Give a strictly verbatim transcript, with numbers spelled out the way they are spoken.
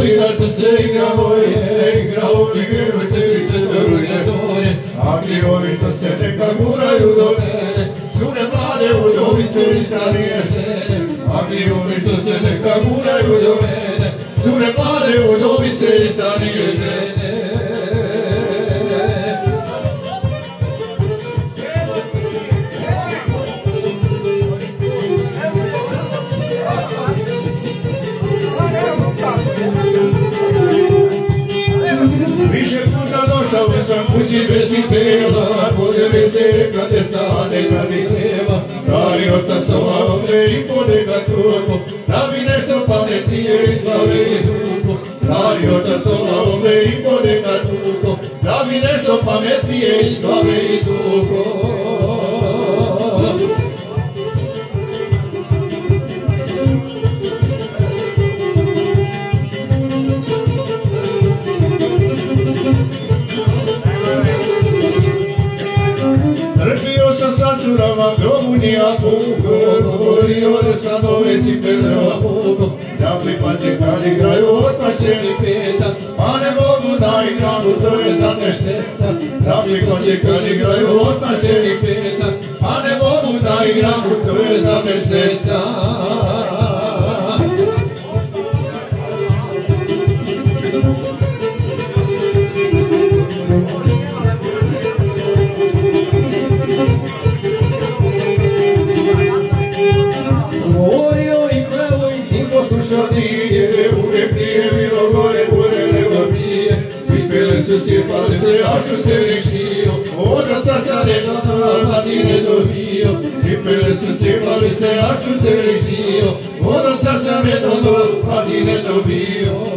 Ali na srce igra moje, igra ovdje vjerujte mi se druje dolje. A ti ovi što se neka guraju do mene, su ne mlade udovice i starije žene. A ti ovi što se neka guraju do mene, su ne mlade udovice i starije žene. Više puta došao sam kući bez cipela, bolje mi se kad je stane kad mi leva. Stari otac ovdje i podega truko, da mi nešto pametnije iz glave iz ruku. Stari otac ovdje i podega truko, da mi nešto pametnije iz glave iz ruku. Trpio sam sa curama grobu nija pugo, govorio da sam ove cipele ovogo. Da pripazi kad igraju otpašćeni petak, a ne mogu da igram, to je za me šteta. Da pripazi kad igraju otpašćeni petak, a ne mogu da igram, to je za me šteta. Nije, uvijek nije bilo gore, gore nego prije. Cipele su cijepali se, a što ste rešio, od oca stare do Dalmatine dobio. Cipele su cijepali se, a što ste rešio, od oca stare do Dalmatine dobio.